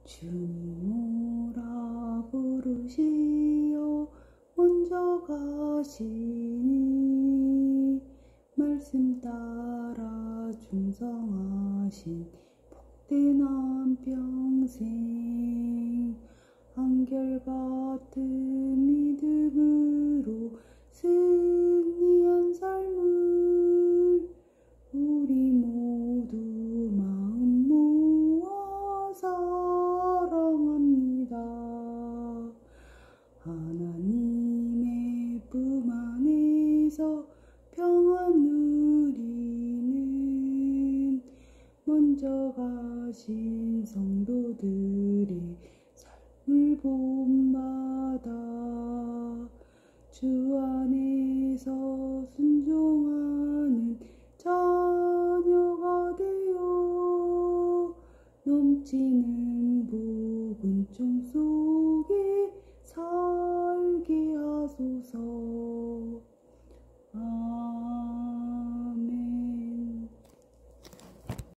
주님오라 부르시어 먼저 가시니 말씀 따라 충성하신 복된 한평생 한결같은 믿음으로 승리한 삶을 우리 모두 마음 모아 사랑합니다. 하나님의 품 안에서 평안 누리는 먼저 가신 성도들의 삶을 본받아 주 안에서 순종하는 자녀가 되어 넘치는